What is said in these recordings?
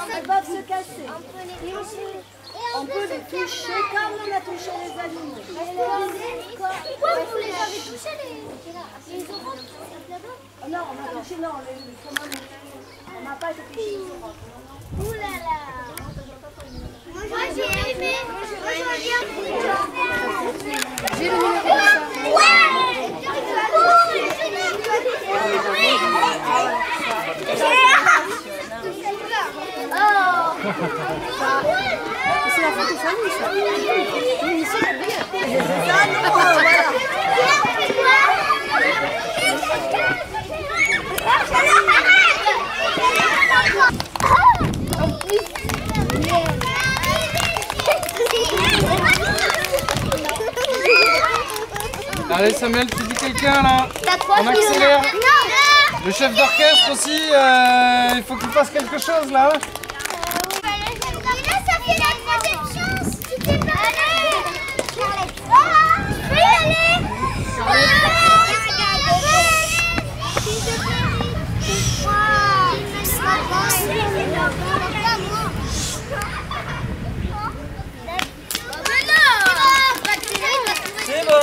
elles peuvent se casser. On peut les toucher comme on a touché les animaux. Pourquoi vous les avez touchés les oranges? Non, on a touché, non, on n'a pas été touché les oranges. Ouh là là. Moi j'ai aimé. J'ai le numéro de ça. Ouais. C'est la photo famille, ça. Oui, c'est bien. Allez Samuel, tu dis quelqu'un là. On accélère. Le chef d'orchestre aussi, il faut qu'il fasse quelque chose là. C'est bon.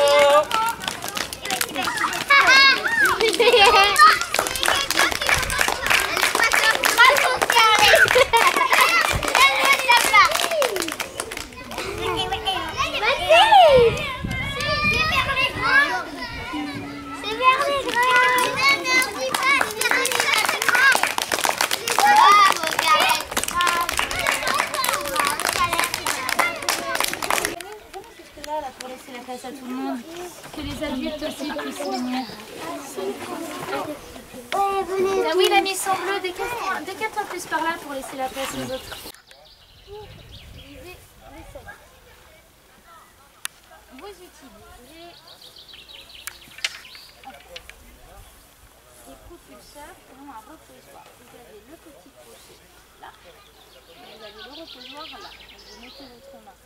Pour laisser la place à tout le monde, que les adultes aussi puissent venir. Ah oui, la mise en bleu, décale-toi plus par là pour laisser la place aux autres. Vous utilisez des propulseurs qui ont un reposoir. Vous avez le petit crochet là, et vous avez le reposoir là. Vous mettez votre main.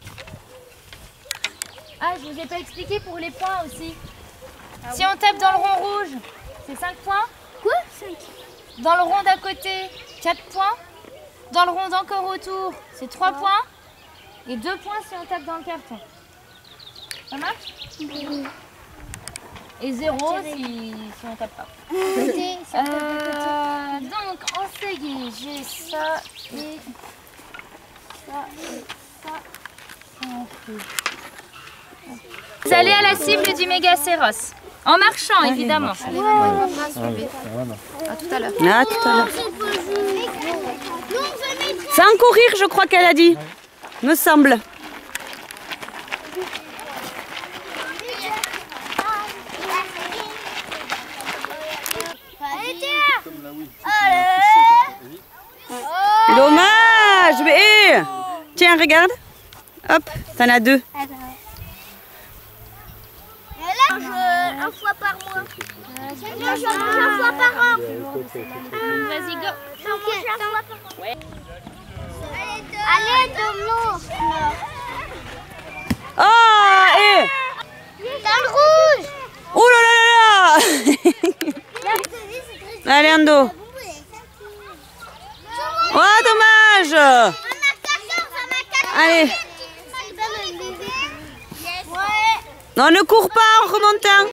Ah, je vous ai pas expliqué pour les points aussi. Ah, si on tape dans le rond rouge, c'est 5 points. Quoi? 5. Dans le rond d'à côté, 4 points. Dans le rond d'encore autour, c'est 3 points. Et 2 points si on tape dans le carton. Ça marche? Oui. Et 0 si on tape pas. Donc en ségué, j'ai ça et ça et ça. Vous allez à la cible du Mégacéros. En marchant, évidemment. À tout à l'heure. À tout à l'heure. Sans courir, je crois qu'elle a dit. Me semble. Dommage, mais tiens, regarde. Hop, t'en as 2. Un fois par mois. Non, j'en mange un fois par an. Vas-y, go. J'en mange un fois par an. Ouais. Allez, Domino. Oh, et Dans le rouge. oh là là là. Allez, Ando. Oh, dommage. Allez. Non, ne cours pas en remontant.